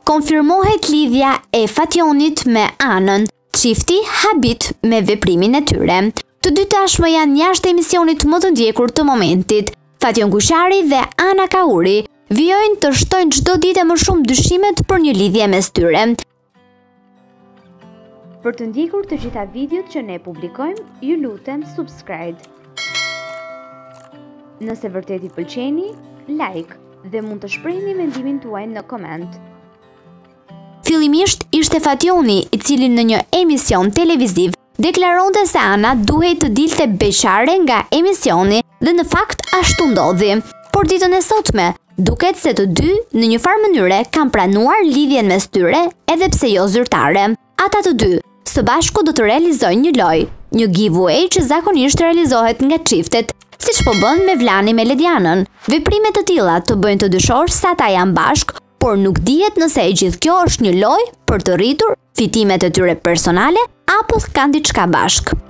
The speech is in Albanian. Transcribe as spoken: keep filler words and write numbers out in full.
konfirmohet lidhja e Fatjonit me Anën, çifti habit me veprimin e tyre. Të dy tashmë janë jashtë emisionit më të ndjekur të momentit. Fatjon Kuqari dhe Ana Kauri vijojnë të shtojnë çdo ditë më shumë dyshimet për një lidhje mes tyre. Për të ndjekur të gjitha videot që ne publikojmë, ju lutem subscribe. Nëse vërtet i pëlqeni, like dhe mund të shprehni mendimin tuaj në koment. Fillimisht ishte Fatjoni i cili në një emision televiziv deklaronte se Ana duhej të dilte beqare nga emisioni dhe në fakt ashtu ndodhi. Por ditën e sotme, duket se të dy në një farë mënyre kanë pranuar lidhjen mes tyre edhe pse jo zyrtare. Ata të dy së bashku do të realizojnë një lojë, një giveaway që zakonisht realizohet nga çiftet, siç po bën me Vlanin me Ledianën. Veprime të tilla të bëjnë të dyshosh se ata janë bashk, por nuk dihet nëse e gjithë kjo është një lojë për të rritur fitimet e tyre personale apo kanë diçka bashk.